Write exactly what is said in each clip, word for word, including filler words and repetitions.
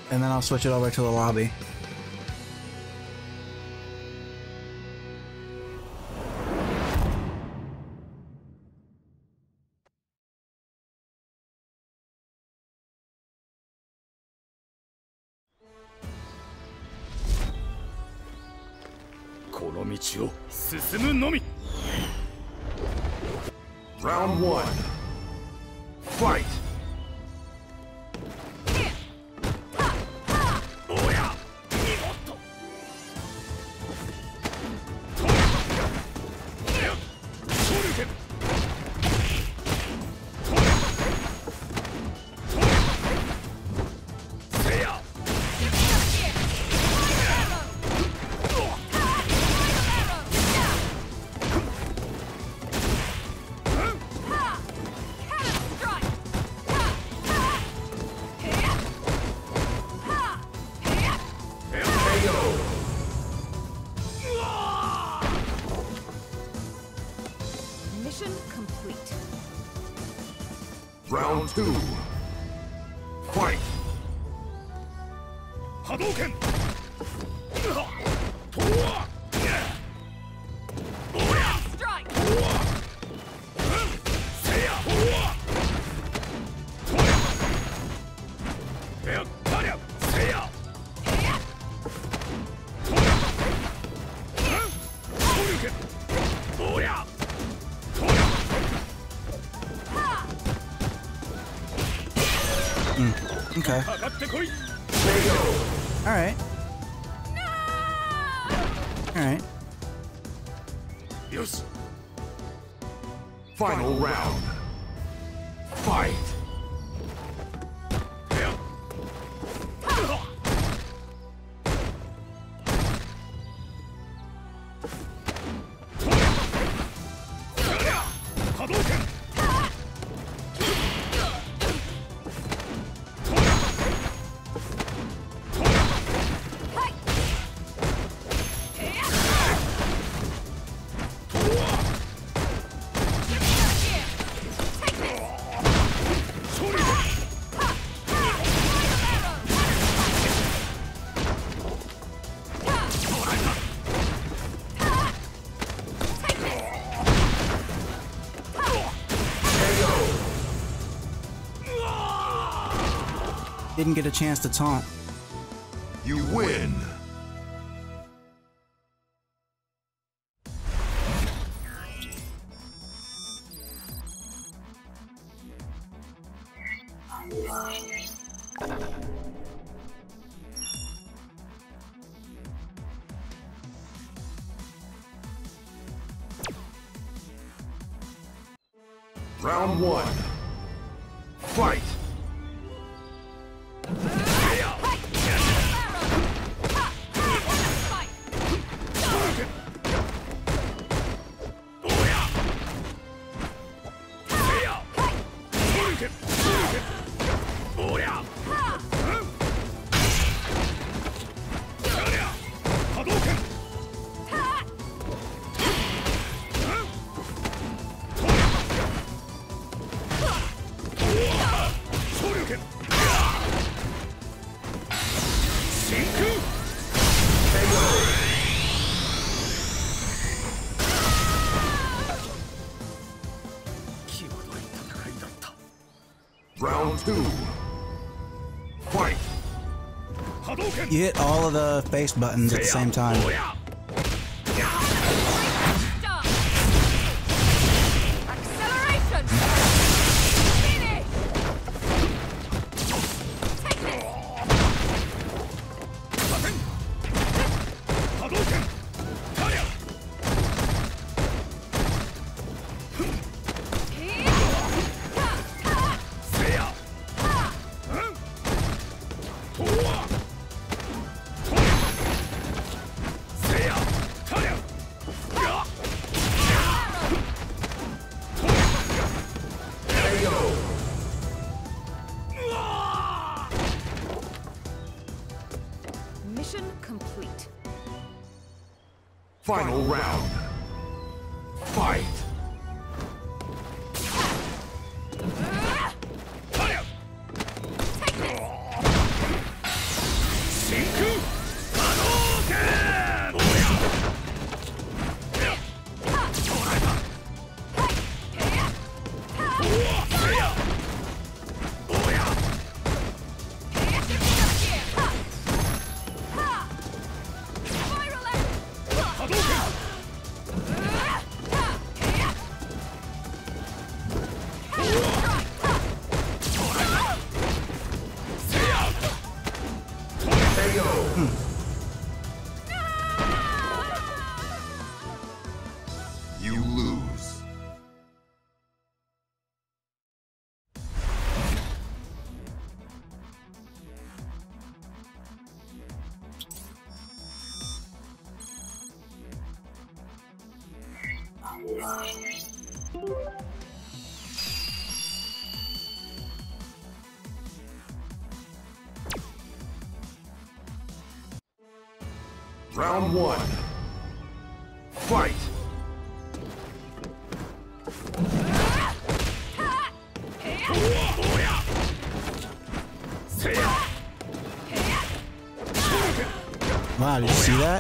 and then I'll switch it over to the lobby. Round one. Fight! Mission complete. Round two. Fight! Hadouken! Strike! Okay. Alright. Alright. Yes. Final round. Fight! Hadouken! Didn't get a chance to taunt. You win! Round one. Fight! Round two. Fight! You hit all of the face buttons at the same time. Acceleration! Finish! Take this! Hadouken! Mission complete. Final round. Fight! Take this! Hmm. You lose. Round one. Fight! Wow, did you see that?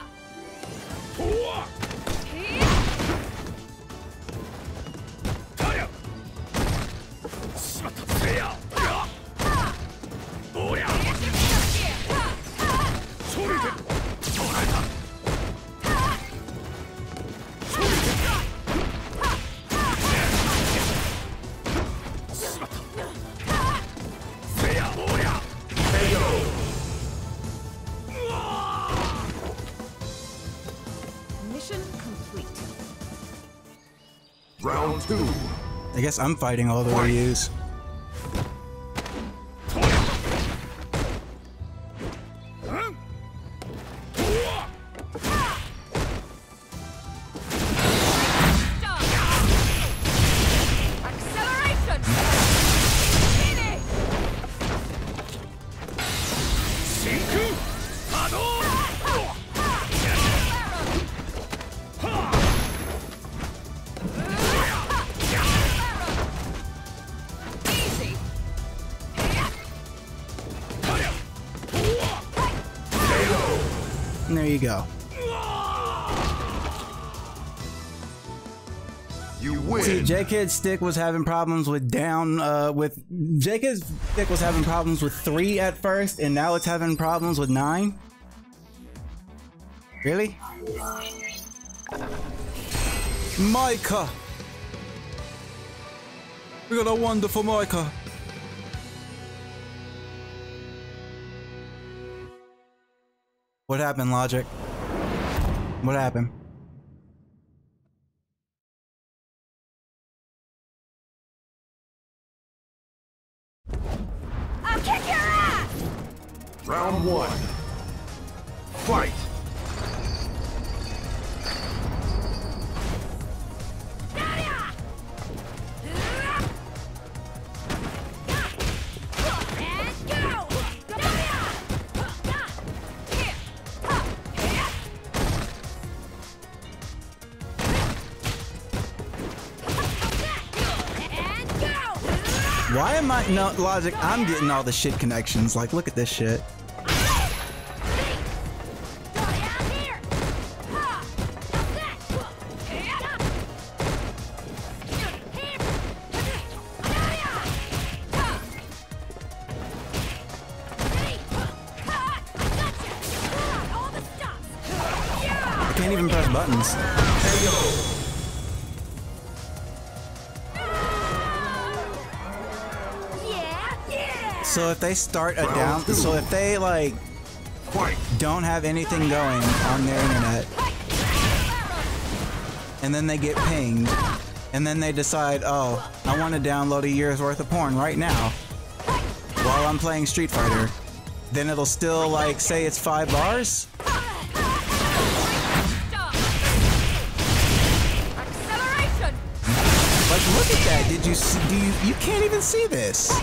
Mission complete. Round two. I guess I'm fighting all the Ryus. Acceleration! Finish! Easy. And there you go. You win. See, J Kid's stick was having problems with down, uh, with J Kid's stick was having problems with three at first, and now it's having problems with nine. Really? Micah! We got a wonderful Micah. What happened, Logic? What happened? I'll kick your ass! Round one. Fight! And go! And go! Why am I no Logic? I'm getting all the shit connections. Like, look at this shit. I can't even press buttons. So if they start a down, so if they like Fight! don't have anything going on their internet, and then they get pinged, and then they decide, oh, I want to download a year's worth of porn right now while I'm playing Street Fighter, then it'll still like say it's five bars. Acceleration! Like, look at that. Did you see? Do you? You can't even see this.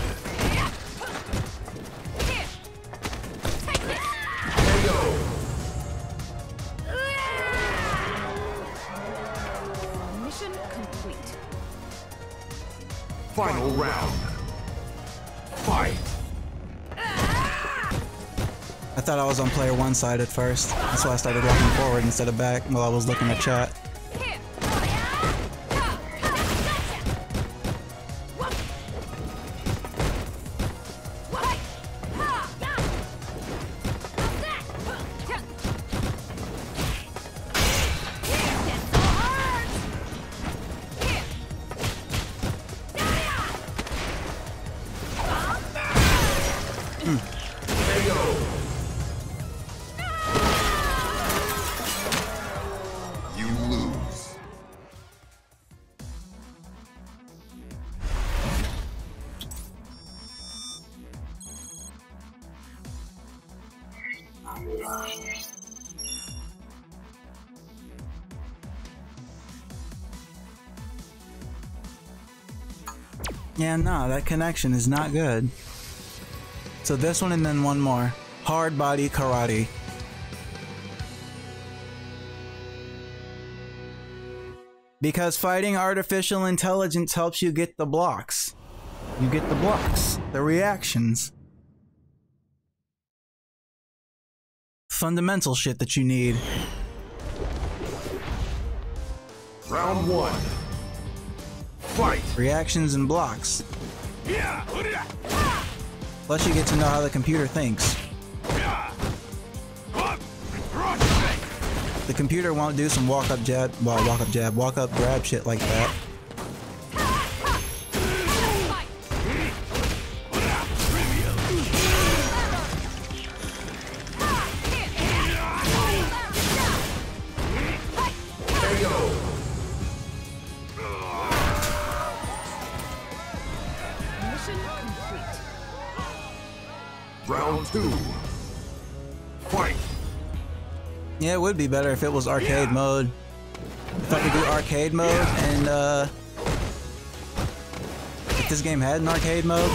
Mission complete. Final round. Fight! I thought I was on player one side at first. That's why I started walking forward instead of back while I was looking at chat. Yeah, no, that connection is not good. So this one and then one more. Hard body karate. Because fighting artificial intelligence helps you get the blocks. You get the blocks, the reactions. Fundamental shit that you need. Round one. Fight. Reactions and blocks. Plus you get to know how the computer thinks. The computer won't do some walk up jab, well, walk up jab, walk up grab shit like that. Round two. Fight. Yeah, it would be better if it was arcade mode. If I could do arcade mode and uh if this game had an arcade mode.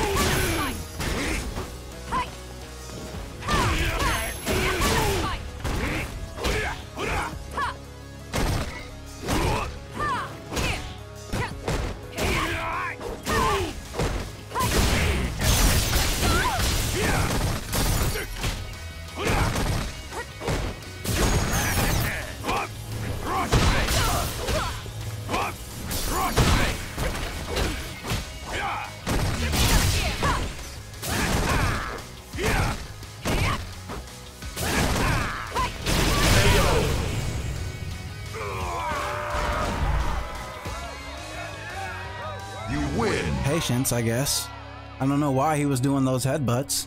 Patience, I guess. I don't know why he was doing those headbutts.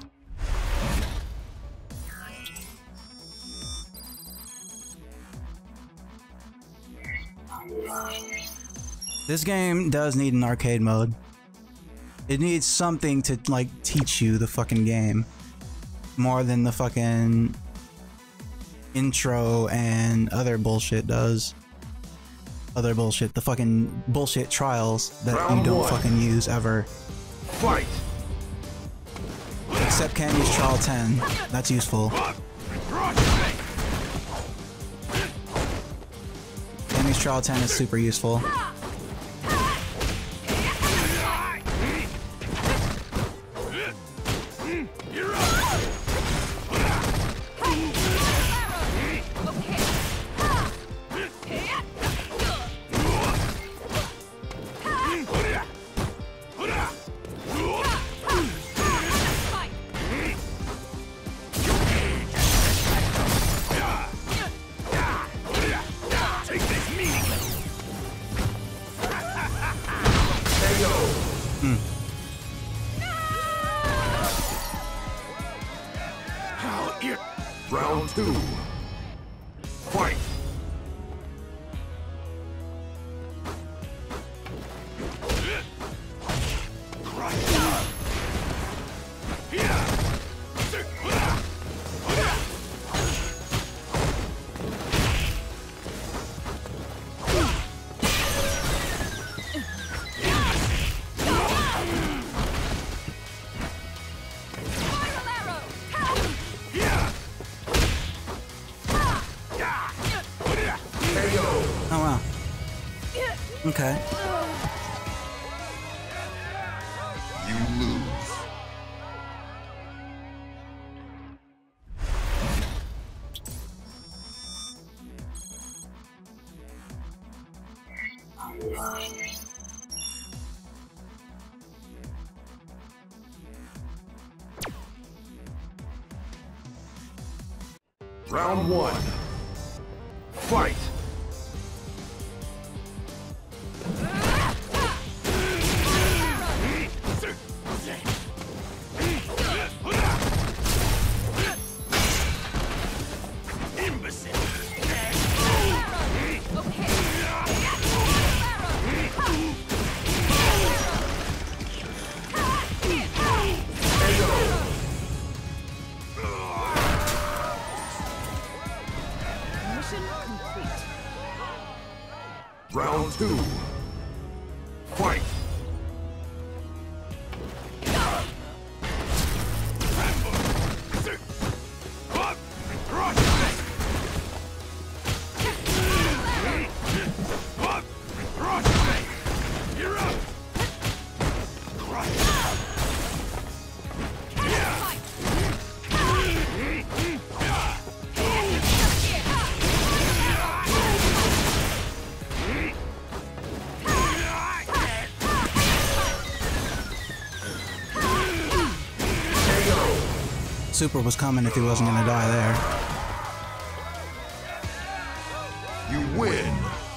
This game does need an arcade mode. It needs something to, like, teach you the fucking game. More than the fucking intro and other bullshit does. Other bullshit, the fucking bullshit trials that Round you don't one. fucking use ever. Fight. Except Candy's Trial ten. That's useful. Candy's Trial ten is super useful. Round two. Fight. Oh wow. Okay. You lose. Round one. Fight. Round two. Fight! Super was coming if he wasn't gonna die there. You win!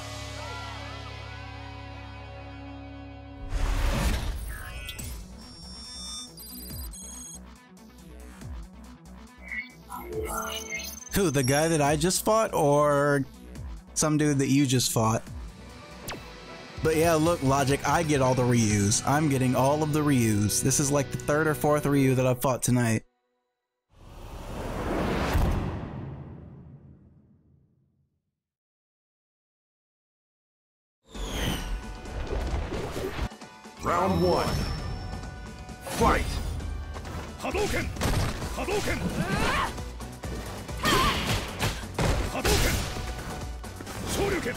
Who, the guy that I just fought, or some dude that you just fought? But yeah, look, Logic, I get all the Ryus. I'm getting all of the Ryus. This is like the third or fourth Ryu that I've fought tonight. Round one. Fight! Hadouken! Hadouken! Hadouken! Shoryuken!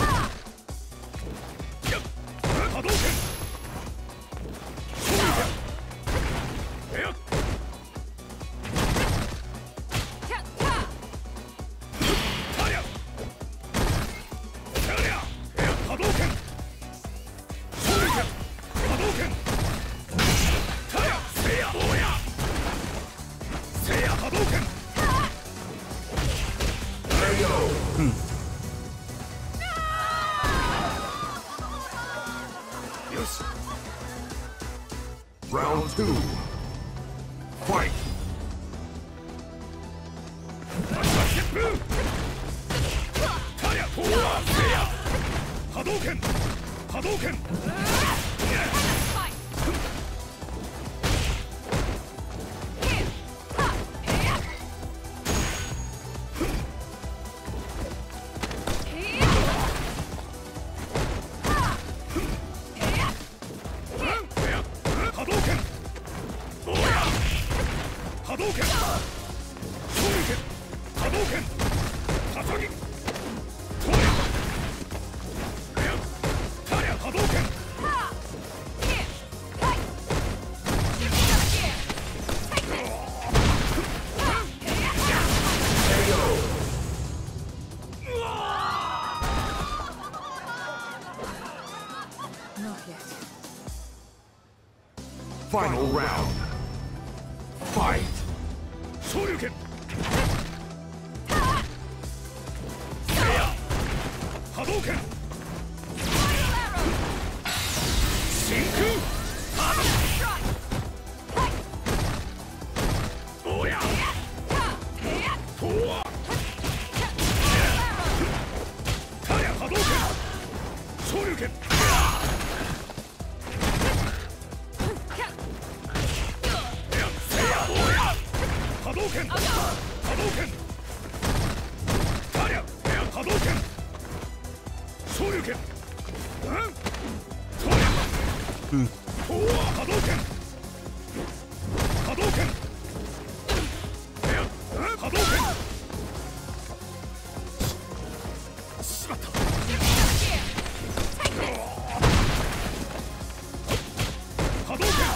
Yep. Hadouken! Shoryuken! Yep. Tarya! Tarya! Hadouken! Shoryuken! Hadouken! Tarya! Seiya! Oya! Seiya Hadouken! K O! Yoshi! Round two. Fight! Tarya! Oya! Seiya! Hadouken! Hadouken! Hadouken! Oya! Hadouken! Shoryuken! Hadouken! Kasagi! Toya! Tarya! Hadouken! K O! Not yet. Final round. Fight! Shoryuken! Seiya! Hadouken! Shinku! Oya! Towa! Tarya! Hadouken! Shoryuken! Seiya! Oya! Hadouken! Hadouken! Tarya! Hadouken! Shoryuken! Huh? Toya! Towa! Hadouken! Hadouken! Huh? Hadouken! Shimatta! Hadouken!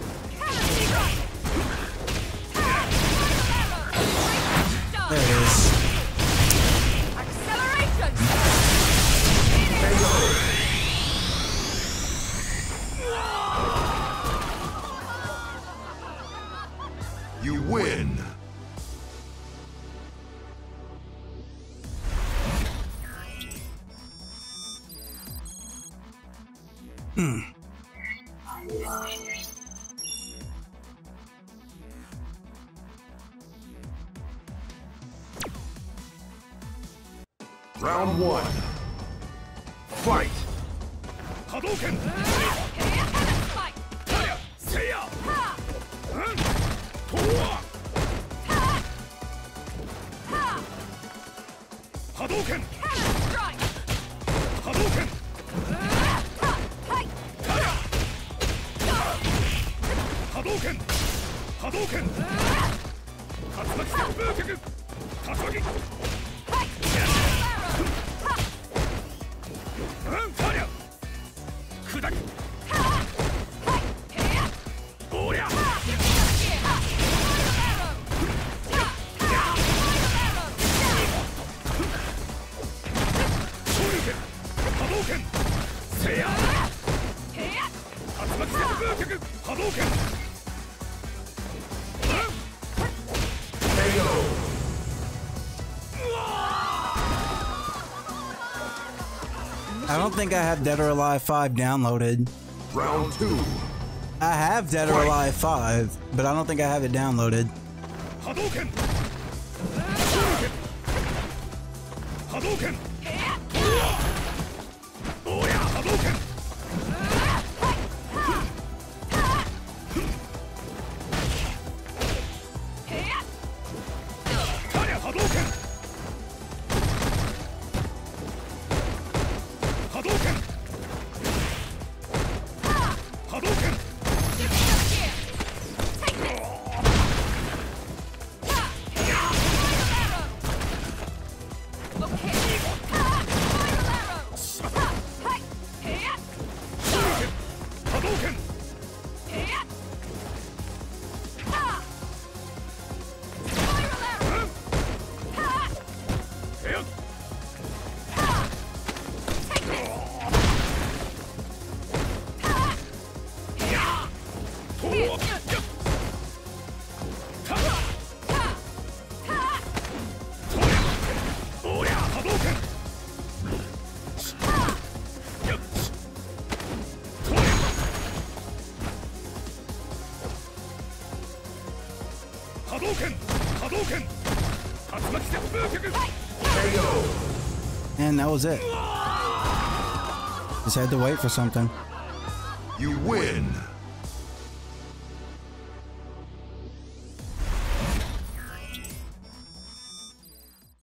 There it is. Acceleration! You win! Round one. Fight! Hadouken! Tarya! Seiya! Huh? Towa! Hadouken! Hadouken! 拳竜巻旋風脚高木うんたりゃ砕くおりゃ昇竜拳波動拳せや竜巻旋風脚波動拳 I don't think I have Dead or Alive five downloaded. Round two. I have Dead or Alive five, but I don't think I have it downloaded. Hadouken! Hadouken! Oh yeah, Hadouken! Tanya Hadouken! Hadouken! Hadouken! Hadouken! Hadouken! Hadouken! Tatsumaki Senpu Kyaku! K O. And that was it. Just had to wait for something. You win.